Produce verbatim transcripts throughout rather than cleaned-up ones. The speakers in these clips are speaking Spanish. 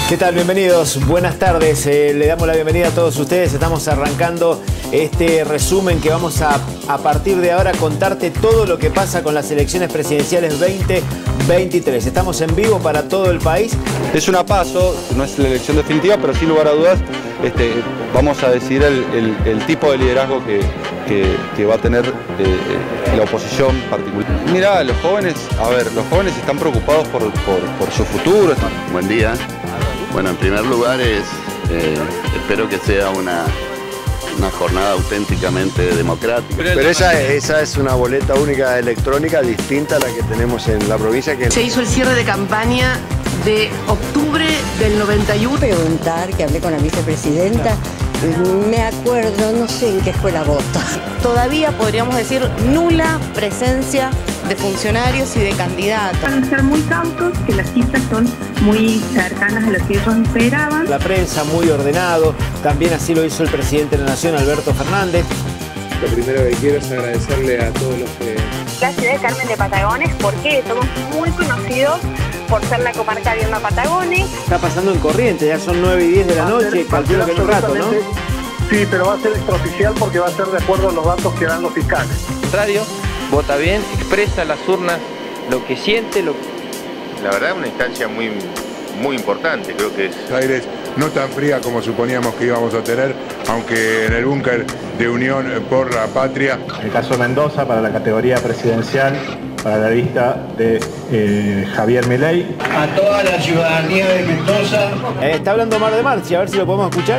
¿Qué tal? Bienvenidos, buenas tardes. Eh, le damos la bienvenida a todos ustedes. Estamos arrancando este resumen que vamos a, a partir de ahora, contarte todo lo que pasa con las elecciones presidenciales veinte veintitrés. Estamos en vivo para todo el país. Es una paso, no es la elección definitiva, pero sin lugar a dudas este, vamos a decidir el, el, el tipo de liderazgo que, que, que va a tener eh, la oposición particular. Mira, los jóvenes, a ver, los jóvenes están preocupados por, por, por su futuro. Buen día. Bueno, en primer lugar es, eh, espero que sea una, una jornada auténticamente democrática. Pero esa, esa es una boleta única electrónica distinta a la que tenemos en la provincia. Que... Se hizo el cierre de campaña de octubre del noventa y uno. Preguntar, que hablé con la vicepresidenta, me acuerdo, no sé en qué fue la vota. Todavía podríamos decir nula presencia de funcionarios y de candidatos. Van a ser muy cautos, que las cifras son muy cercanas a lo que ellos esperaban. La prensa muy ordenado, también así lo hizo el presidente de la Nación, Alberto Fernández. Lo primero que quiero es agradecerle a todos los que... La ciudad de Carmen de Patagones, porque somos muy conocidos por ser la comarca de Irma Patagones. Está pasando en Corrientes, ya son nueve y diez de la noche, calculo que en un rato, ¿no? Sí, pero va a ser extraoficial porque va a ser de acuerdo a los datos que dan los fiscales. Contrario, vota bien, expresa a las urnas lo que siente, lo La verdad es una instancia muy, muy importante, creo que es... Aires no tan fría como suponíamos que íbamos a tener, aunque en el búnker de Unión por la Patria. En el caso de Mendoza, para la categoría presidencial, para la lista de eh, Javier Milei. A toda la ciudadanía de Mendoza. Eh, está hablando Mar de Marchi, a ver si lo podemos escuchar.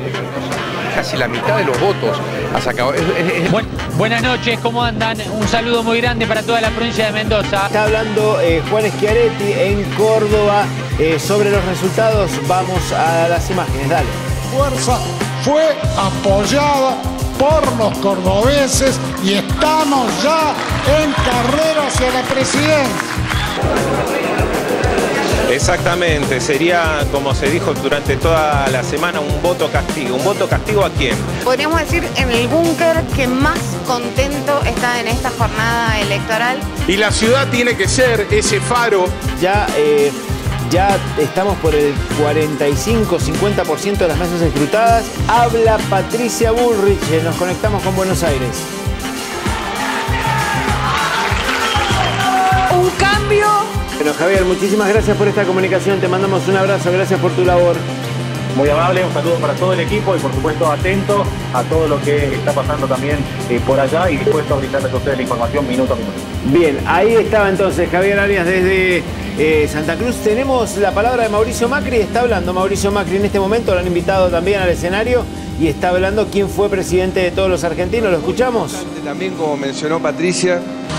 Casi la mitad de los votos ha sacado. Es, es, es... Buen, buenas noches, ¿cómo andan? Un saludo muy grande para toda la provincia de Mendoza. Está hablando eh, Juan Schiaretti en Córdoba eh, sobre los resultados. Vamos a las imágenes, dale. Fuerza fue apoyada por los cordobeses y estamos ya en carrera hacia la presidencia. Exactamente, sería, como se dijo durante toda la semana, un voto castigo. ¿Un voto castigo a quién? Podríamos decir en el búnker que más contento está en esta jornada electoral. Y la ciudad tiene que ser ese faro. Ya, eh, ya estamos por el cuarenta y cinco cincuenta por ciento de las mesas escrutadas. Habla Patricia Bullrich, nos conectamos con Buenos Aires. Un cambio. Bueno, Javier, muchísimas gracias por esta comunicación, te mandamos un abrazo, gracias por tu labor. Muy amable, un saludo para todo el equipo y por supuesto atento a todo lo que está pasando también eh, por allá y dispuesto a brindarles a ustedes la información minuto a minuto. Bien, ahí estaba entonces Javier Arias desde eh, Santa Cruz. Tenemos la palabra de Mauricio Macri, está hablando Mauricio Macri en este momento, lo han invitado también al escenario y está hablando quién fue presidente de todos los argentinos, ¿lo escuchamos? También, como mencionó Patricia,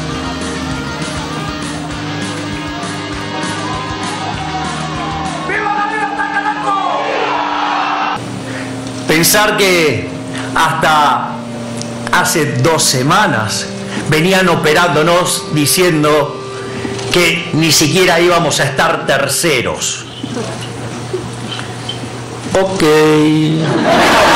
pensar que hasta hace dos semanas venían operándonos diciendo que ni siquiera íbamos a estar terceros. Ok.